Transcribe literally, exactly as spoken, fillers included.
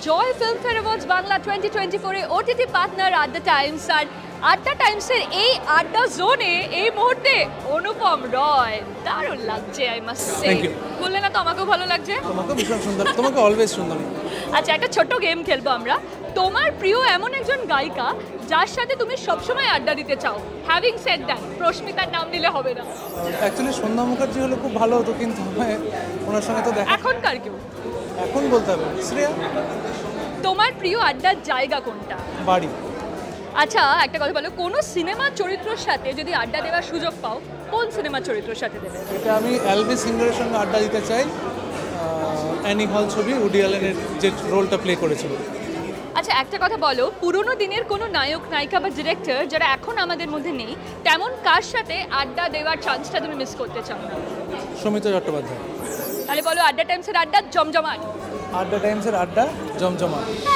জয় Filmfare awards Bangla twenty twenty ফোরে OTT partner Addatimes. আর আড্ডা টাইমসের এই আড্ডা জোনে এই মুহূর্তে অনুপম রয়, দারুণ লাগছে। আই মাস্ট সে, বললে না তো আমাকেও ভালো লাগছে। তোমাকে ভীষণ সুন্দর, তোমাকে অলওয়েজ সুন্দর। আচ্ছা, একটা ছোট গেম খেলবো আমরা। তোমার প্রিয় এমন একজন গায়িকা যার সাথে তুমি সবসময় আড্ডা দিতে চাও। হ্যাভিং সেড দ্যাট, প্রস্মিতার নাম নিলে হবে না। অ্যাকচুয়ালি সন্ধ্যা মুখার্জি হলে খুব ভালো হতো, কিন্তু ওনার সঙ্গে তো দেখা এখনকার কেউ এখন বলতে হবে শ্রেয়া। তোমার প্রিয় আড্ডার জায়গা কোনটা? বাড়ি। আচ্ছা, একটা কথা বলো, কোন সিনেমার চরিত্রের সাথে যদি আড্ডা দেওয়ার সুযোগ পাও, কোন সিনেমার চরিত্রের সাথে দেবে? এটা আমি এলভি সিঙ্গারের সঙ্গে আড্ডা দিতে চাই। অ্যানি হল ছবি উডি অ্যালেনের যে রোলটা প্লে করেছিল। আচ্ছা, একটা কথা বলো, পুরোনো দিনের কোনো নায়ক নায়িকা বা ডিরেক্টর যারা এখন আমাদের মধ্যে নেই, তেমন কার সাথে আড্ডা দেওয়ার চান্সটা তুমি মিস করতে চাও? সৌমিত্র চট্টোপাধ্যায়। তাহলে বলো, আড্ডা টাইমসের আড্ডা জমজমাট। আড্ডা টাইমসের আড্ডা জমজমাট।